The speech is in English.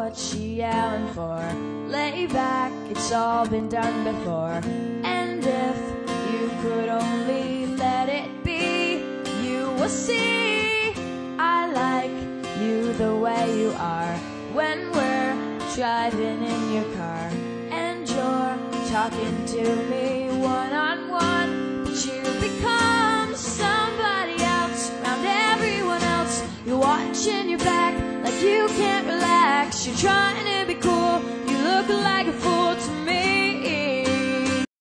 What's she yelling for? Lay back, it's all been done before. And if you could only let it be, you will see I like you the way you are. When we're driving in your car and you're talking to me one-on-one, but you become somebody else around everyone else. You're watching your back like you can't relax. You're trying to be cool, you look like a fool.